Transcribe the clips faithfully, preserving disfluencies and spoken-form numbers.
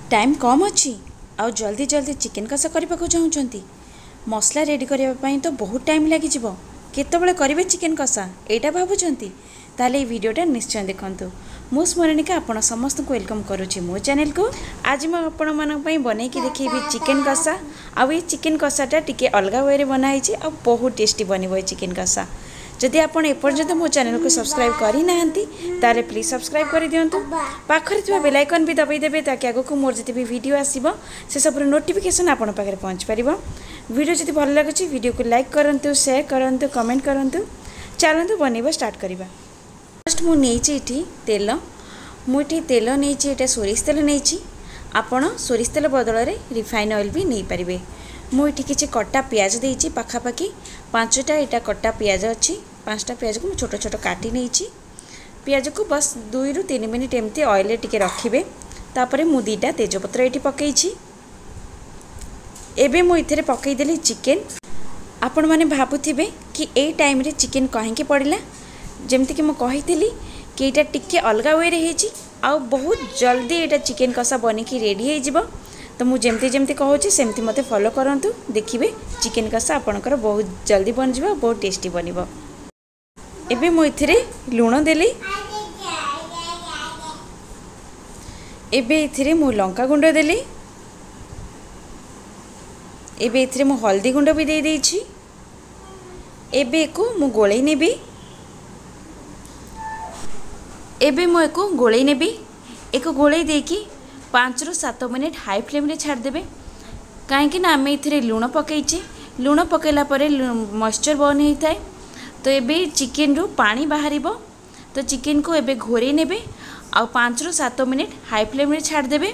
Time कम अच्छी आउ जल्दी जल्दी चिकेन कषा करने को चाहूँगी मसला रेडी करने तो बहुत टाइम लगे केतबले करेंगे चिकेन कषा यहाँ भावुंट ताले ये वीडियोटा निश्चय देखंतु। मु स्मरणिका आपण समस्त को वेलकम करुच्ची मो चैनल को। आज मैं आपण मन बनई कि देखी चिकेन कषा आउ ये चिकेन कषाटा टिके अलग वे बनाई आ बहुत टेस्टी बनब चिकेन कषा। जदि आपण एपर्यंत मो चैनल को सब्सक्राइब करना ताले प्लीज सब्सक्राइब कर दिंतु। पाखरे थिबा बेल आइकन भी दबाई देबे ताकि आगो को मोर जति भी वीडियो आसीबो से सब नोटिफिकेशन आपण पाखरे पहुंच परिबो। वीडियो जदि भल लागुची वीडियो को लाइक करंतु, शेयर करंतु, कमेंट करंतु। चलंतु बनेबा स्टार्ट करिबा। फर्स्ट मु नेछि इठी तेल, मु इठी तेल नेछि, एटा सोरिष तेल नेछि। आपण सोरिष तेल बदल रे रिफाइन ऑयल भी नै परिबे। मु इठी किछि कट्टा प्याज देछि, पाखापाखि पांचटा एटा कट्टा प्याज अछि। पांचटा प्याज को छोट छोट काटी नेछि। प्याज को बस दुई रु तीन मिनिट एमती ऑयल टिके रखिबे। तापरे मु दीटा तेजपत्र एठी पकेइछि। एबे मु इथरे पकेइ देली चिकेन। आपण माने भाबुथिबे कि एई टाइम रे चिकेन काहेकि पड़िला। जेमति कि मु कहितली कि एटा टिके अलगा वे रे हेछि आ बहुत जल्दी एटा चिकेन कषा बनिकी रेडी हे जिवो। तो मु जेमती जेमती कहूँ सेमती मते फॉलो करंतु, देखिबे चिकेन कषा आपणकर बहुत जल्दी बन जिवो, बहुत टेस्टी बनिबो। एबे मु इथिरे लूण देली। एबे इथिरे मु लंका गुंड देली। एबे इथिरे मु हल्दी गुंड भी दे देछि। एबे एको मु गोळेई नेबी। एबे मु एको गोळेई नेबी। एको गोळेई देकी पाँच रु सात मिनिट हाई फ्लेम रे छाड़ देबे। काहेकि ना आमे इथिरे लूण पकेइचे। लूण पकेला परे मॉइस्चर बन हेई थाए। तो एबे चिकेन रु पानी बाहरिबो। तो चिकेन को एबे घोरे नेबे आ पाँच रु सात मिनिट हाई फ्लेम रे छाड़ देबे।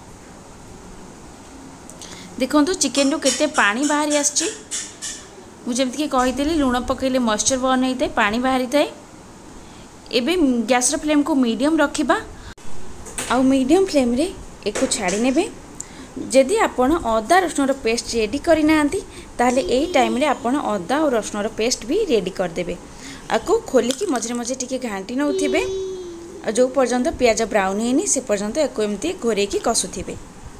देखंतु चिकेन रु केते पानी बाहरी आछी। मु जेमति कि कहितली लूण पकेले मॉइस्चर बन हेई थाए, पानी बाहरी थाए। एबे गैस रो फ्लेम को मीडियम रखिबा आ मीडियम फ्लेम रे एको छाड़ी नेबे। जदि आपण अदा रसुण पेस्ट रेडी करना ताहले एई टाइम रे आपण अदा और रसुण पेस्ट भी रेडी कर देबे। आको खोलिकी मझे मझे टिके घांटी नउथिबे। जो पर्यंत प्याज ब्राउन हेनी से पर्यंत एको एमती घोरेकी कसुथिबे।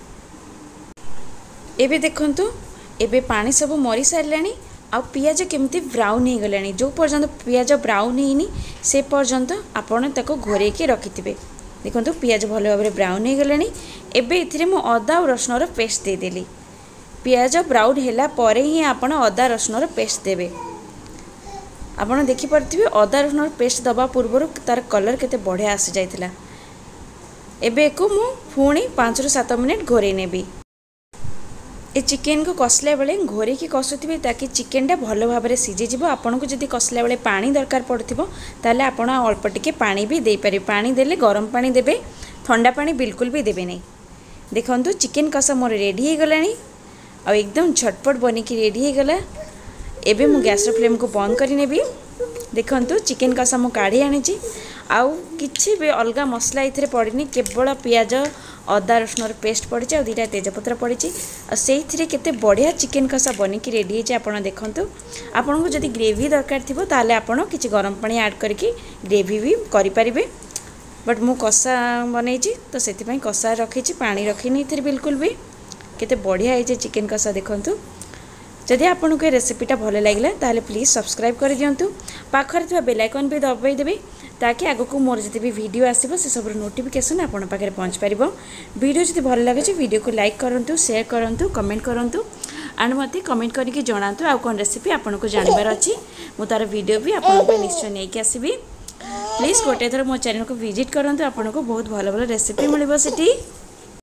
एबे देखंतु एबे पानी सब मरी सारलानी आ पियाज केमती ब्राउन हो गलानी। जो पर्यंत पियाज ब्राउन हेनी से पर्यंत आपण ताको घोरेकी रखिथिबे। देखो पियाज भल भाव में ब्राउन हो गलानी। एबे इथिरे मु अदा और रसुण पेस्ट दे देली। पियाज ब्राउन हैला परे ही आपण अदा रसुण पेस्ट देबे। आपण देखि परथिबे अदा रसुण पेस्ट दबा पूर्व तार कलर केते बढ़िया आसी जाइतिला। एबे एको मु पुणी पाँच रु सात मिनिट घोरे नेबी। ए चिकेन को कसला बेले घोरे की कसुथिबे ताकि चिकेनटा भल भाव में सीझी जिवो। आपन को जदि कसला बेले पानी दरकार पड़थिबो ताले आपण अल्प टिके पानी भी दे पारे। पानी देले गरम पानी देबे, ठंडा पानी बिल्कुल भी देबे नहीं। देखंतु चिकेन कषा मोर रेडी हो गलानी आ एकदम झटपट बनिकी रेडी हो गला। एबे मु गैस रो फ्लेम को बंद करि नेबी। देखंतु चिकेन कषा मु काढ़ी आनिची। आउ किछि भी अलग मसला इथरे पड़िनी, केवल पियाज अदा रसुण पेस्ट पड़ी आ दुईटा तेजपत्र पड़ी आ से केते बढ़िया चिकेन कषा बनिकी रेडी है। आपड़ देखंतु आपन को जदि ग्रेवी दरकार थिबो ताले आपन किछि गरम पानी ऐड करके ग्रेवी भी करि परिबे। बट मु कषा बनैछि तो सेति पई कषा रखिछि, पानी रखिनी इथरे बिल्कुल भी। केते बढ़िया है चिकेन कषा। देखंतु जदि आपन को रेसिपीटा भल लागला ताले प्लीज सब्सक्राइब कर दियंतु। पाखरे थिबा बेल आइकन भी दबाई देबे ताकि आगो को मोर जति भी वीडियो आसीबो से सब नोटिफिकेशन आपन पाखरे पहुंच परिबो। वीडियो जदि भल लागे वीडियो को लाइक करंतु, शेयर करंतु, कमेंट करंतु एंड मते कमेंट करके जणांतु आ कोन रेसिपी आपन को जानिबार अछि। मु तार वीडियो भी आपन पे निश्चय नै के आसीबी। प्लीज गोटे थर मो चैनल को विजिट करंतु। आपन को बहुत भल भल रेसिपी मिलिबो सेठी।